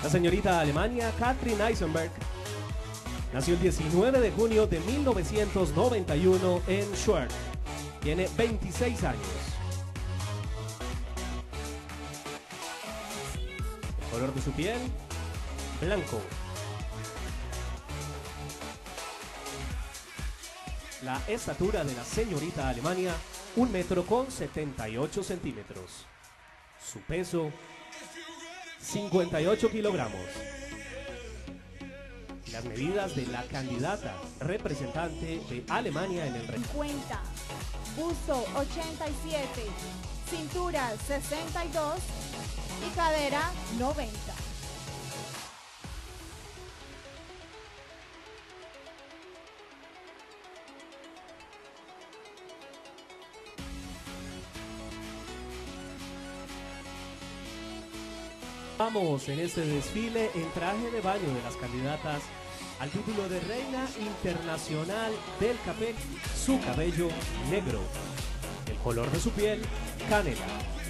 La señorita Alemania Katrin Eisenberg nació el 19 de junio de 1991 en Schwerin. Tiene 26 años. El color de su piel, blanco. La estatura de la señorita Alemania, 1,78 m. Su peso, 58 kilogramos. Las medidas de la candidata representante de Alemania en el 50, busto 87, cintura 62 y cadera 90. Vamos en este desfile en traje de baño de las candidatas al título de Reina Internacional del Café. Su cabello negro, el color de su piel canela.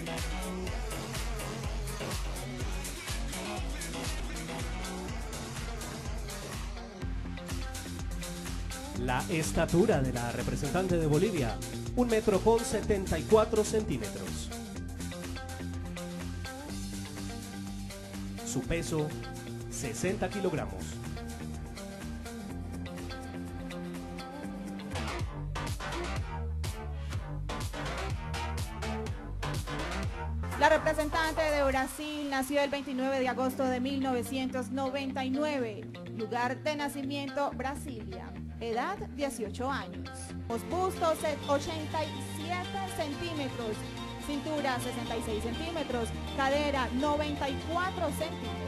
La estatura de la representante de Bolivia, 1,74 m. Su peso, 60 kilogramos. La representante de Brasil nació el 29 de agosto de 1999. Lugar de nacimiento, Brasilia. Edad, 18 años. Busto, 87 centímetros. Cintura, 66 centímetros. Cadera, 94 centímetros.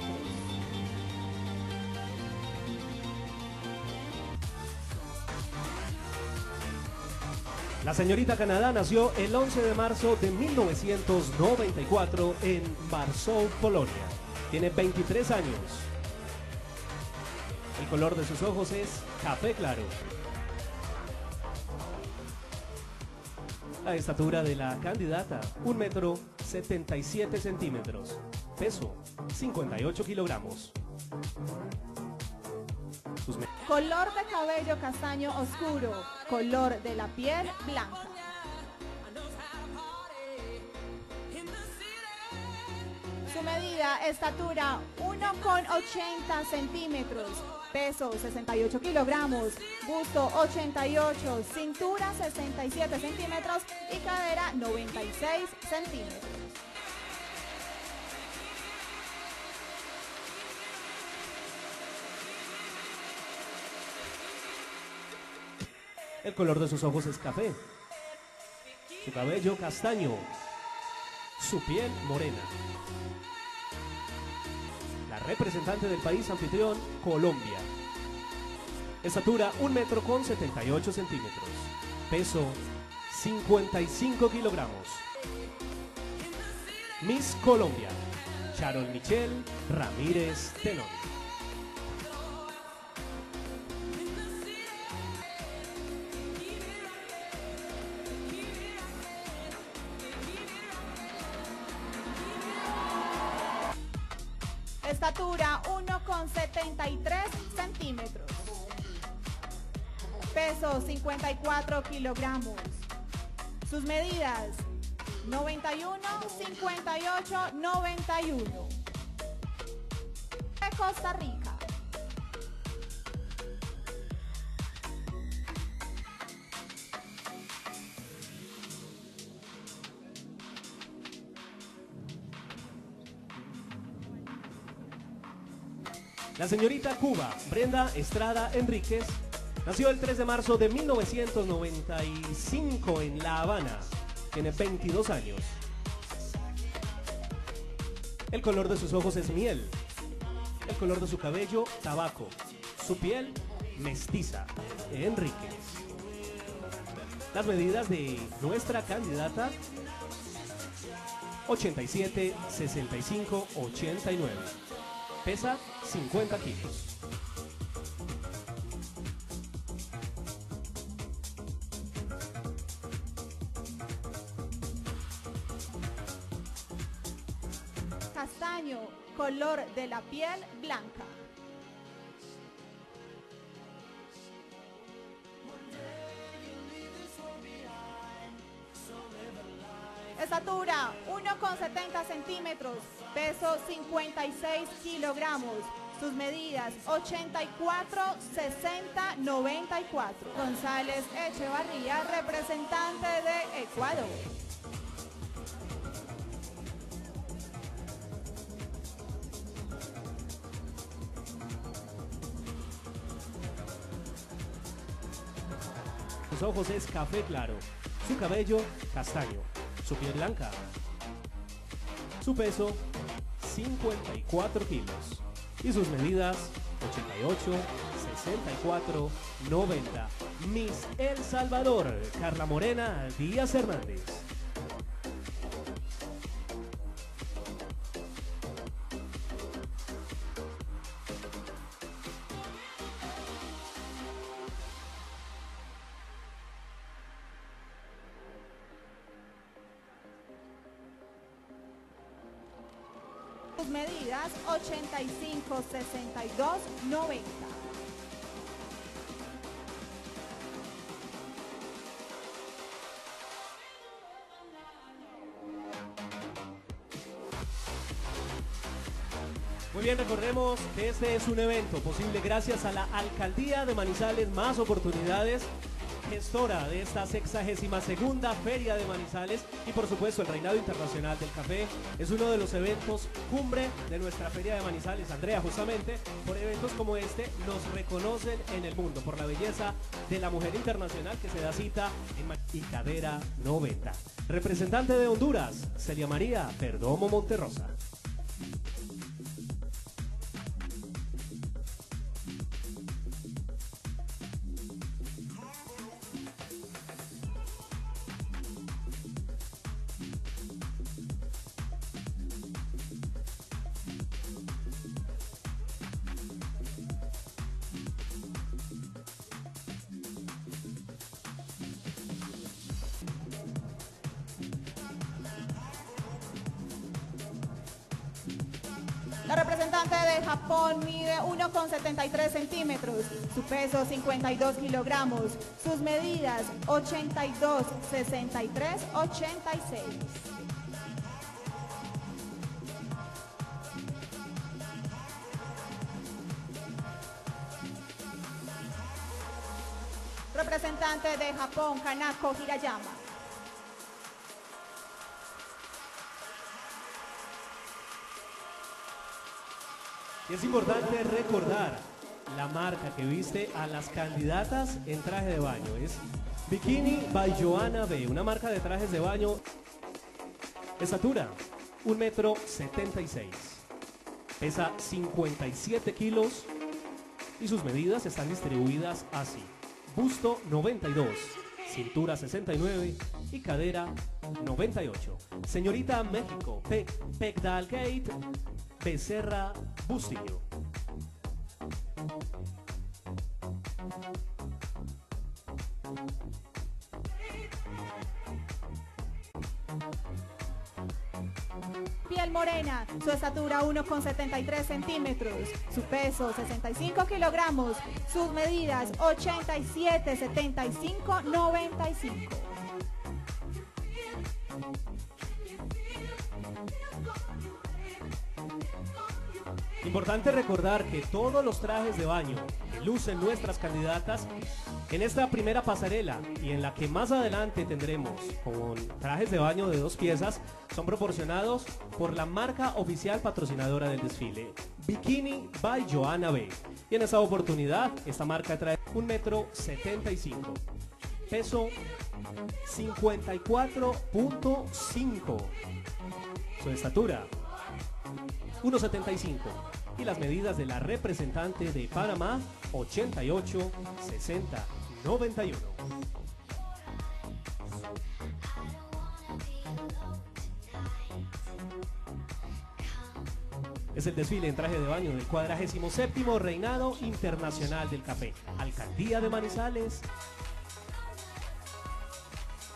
La señorita Canadá nació el 11 de marzo de 1994 en Varsovia, Polonia. Tiene 23 años. El color de sus ojos es café claro. La estatura de la candidata, 1,77 m. Peso, 58 kilogramos. Color de cabello castaño oscuro. Color de la piel blanca. Su medida, estatura 1,80 centímetros. Peso 68 kilogramos. Busto 88. Cintura 67 centímetros y cadera 96 centímetros. El color de sus ojos es café. Su cabello castaño. Su piel morena. La representante del país anfitrión, Colombia. Estatura, 1,78 m. Peso, 55 kilogramos. Miss Colombia, Sharon Michelle Ramírez Tenón. Estatura 1,73 centímetros. Peso 54 kilogramos. Sus medidas 91, 58, 91. De Costa Rica. La señorita Cuba, Brenda Estrada Enríquez, nació el 3 de marzo de 1995 en La Habana. Tiene 22 años. El color de sus ojos es miel. El color de su cabello, tabaco. Su piel, mestiza. Enríquez. Las medidas de nuestra candidata, 87, 65, 89. Pesa 50 kilos. Castaño, color de la piel blanca. Estatura 1,70 centímetros, peso 56 kilogramos. Sus medidas 84, 60, 94. González Echevarría, representante de Ecuador. Sus ojos es café claro, su cabello castaño, su piel blanca. Su peso 54 kilos. Y sus medidas 88, 64, 90. Miss El Salvador, Carla Morena Díaz Hernández. Sus medidas 85, 62, 90. Muy bien, recordemos que este es un evento posible gracias a la Alcaldía de Manizales, más oportunidades, gestora de esta 62ª Feria de Manizales y por supuesto el Reinado Internacional del Café es uno de los eventos cumbre de nuestra Feria de Manizales. Andrea, justamente por eventos como este nos reconocen en el mundo por la belleza de la mujer internacional que se da cita en Cadera 90. Representante de Honduras, Celia María Perdomo Monterrosa. La representante de Japón mide 1,73 centímetros, su peso 52 kilogramos, sus medidas 82, 63, 86. Representante de Japón, Kanako Hirayama. Y es importante recordar la marca que viste a las candidatas en traje de baño. Es Bikini by Joanna B, una marca de trajes de baño. Estatura, 1,76 m. Pesa 57 kilos y sus medidas están distribuidas así. Busto 92, cintura 69 y cadera 98. Señorita México, Pegdalgate Becerra Bustillo. Piel morena, su estatura 1,73 centímetros, su peso 65 kilogramos, sus medidas 87, 75, 95. Importante recordar que todos los trajes de baño que lucen nuestras candidatas en esta primera pasarela y en la que más adelante tendremos con trajes de baño de 2 piezas son proporcionados por la marca oficial patrocinadora del desfile, Bikini by Joanna B. Y en esta oportunidad esta marca trae 1,75 m, peso 54.5, su estatura 1,75 y las medidas de la representante de Panamá 88, 60, 91. Es el desfile en traje de baño del 47º Reinado Internacional del Café, Alcaldía de Manizales.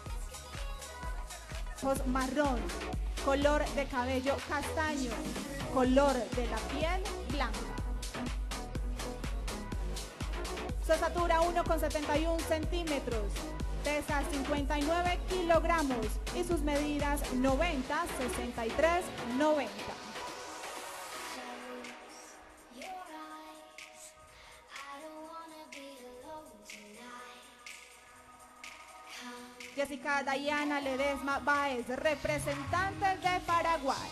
Ojos marrón, color de cabello castaño, color de la piel blanca. Su estatura 1,71 centímetros, pesa 59 kilogramos y sus medidas 90, 63, 90. Jessica Dayana Ledesma Báez, representante de Paraguay.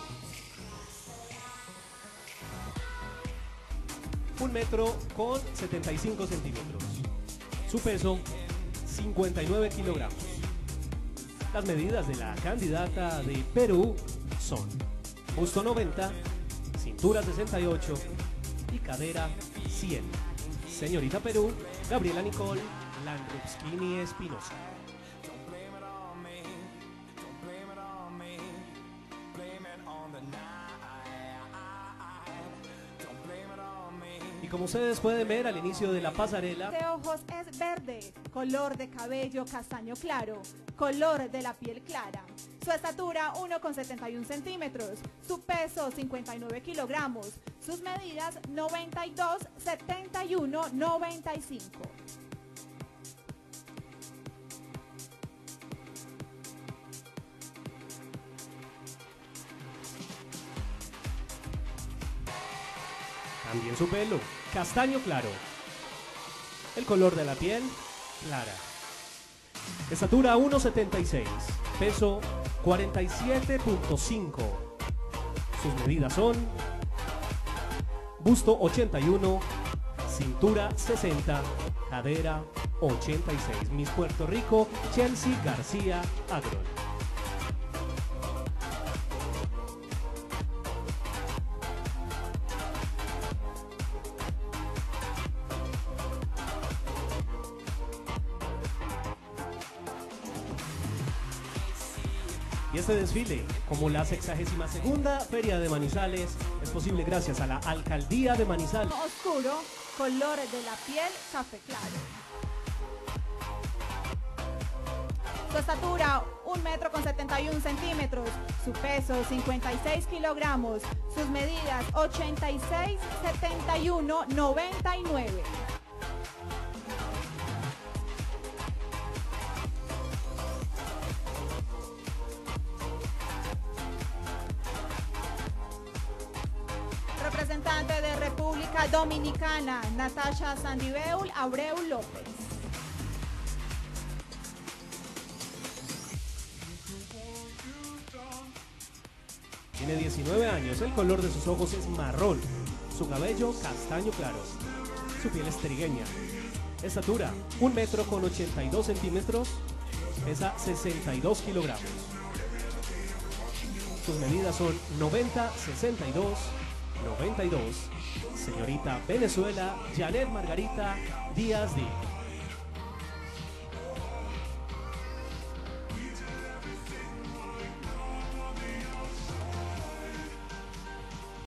1 metro con 75 centímetros. Su peso, 59 kilogramos. Las medidas de la candidata de Perú son busto 90, cintura 68 y cadera 100. Señorita Perú, Gabriela Nicole Landrupskini Espinosa. Y como ustedes pueden ver al inicio de la pasarela, de ojos es verde, color de cabello castaño claro, color de la piel clara. Su estatura 1,71 centímetros, su peso 59 kilogramos, sus medidas 92, 71, 95. también su pelo, castaño claro. El color de la piel, clara. Estatura 1,76, peso 47.5. Sus medidas son busto 81, cintura 60, cadera 86. Miss Puerto Rico, Chelsea García Agron. Y este desfile, como la 62ª Feria de Manizales, es posible gracias a la Alcaldía de Manizales. Oscuro, color de la piel café claro. Su estatura 1,71 metros, su peso 56 kilogramos, sus medidas 86, 71, 99. Representante de República Dominicana, Natasha Sandiveul Abreu López. Tiene 19 años, el color de sus ojos es marrón, su cabello castaño claro, su piel es trigueña. Estatura 1,82 metros, pesa 62 kilogramos. Sus medidas son 90, 62, 92. Señorita Venezuela Janet Margarita Díaz Díaz.